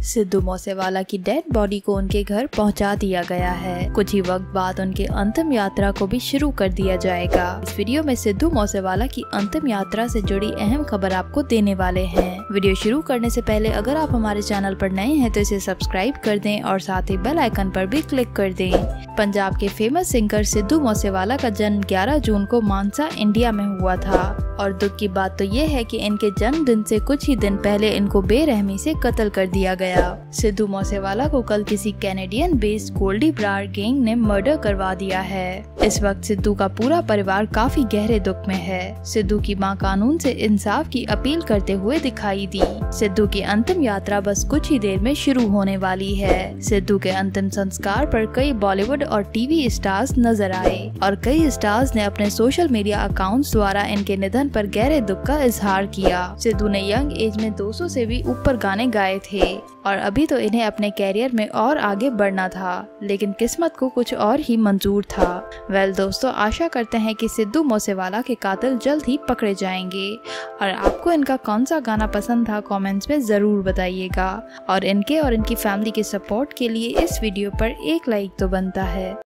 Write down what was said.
सिद्धू मूसेवाला की dead body को उनके घर पहुंचा दिया गया है। कुछ ही वक्त बाद उनके अंतिम यात्रा को भी शुरू कर दिया जाएगा। इस वीडियो में सिद्धू मूसेवाला की अंतिम यात्रा से जुड़ी अहम खबर आपको देने वाले हैं। वीडियो शुरू करने से पहले अगर आप हमारे चैनल पर नए हैं तो इसे सब्सक्राइब कर दें और साथ ही बेल आइकन पर भी क्लिक कर दें। पंजाब के फेमस सिंगर सिद्धू मूसेवाला का जन्म 11 जून को मानसा, इंडिया में हुआ था और दुख की बात तो ये है कि इनके जन्मदिन से कुछ ही दिन पहले इनको बेरहमी से कत्ल कर दिया गया। सिद्धू मूसेवाला को कल किसी Canadian based Goldy Brar gang ने मर्डर करवा दिया है। इस वक्त सिद्धू का पूरा परिवार काफी गहरे दुख में है। सिद्धू की मां कानून से इंसाफ की अपील करते हुए दिखाई दी। सिद्धू की अंतिम यात्रा बस कुछ ही देर में शुरू होने वाली है। सिद्धू के अंतिम संस्कार पर कई बॉलीवुड और टीवी स्टार्स नजर आए और कई स्टार्स ने अपने सोशल मीडिया अकाउंट्स द्वारा इनके निधन पर गहरे दुख का इजहार किया। सिद्धू ने यंग एज में 200 से भी ऊपर गाने गाए थे और अभी तो इन्हें अपने कैरियर में और आगे बढ़ना था, लेकिन किस्मत को कुछ और ही मंजूर था। दोस्तों, आशा करते हैं कि सिद्धू मूसेवाला के कातिल जल्द ही पकड़े जाएंगे और आपको इनका कौन सा गाना पसंद था कमेंट्स में जरूर बताइएगा और इनके और इनकी फैमिली के सपोर्ट के लिए इस वीडियो पर एक लाइक तो बनता है।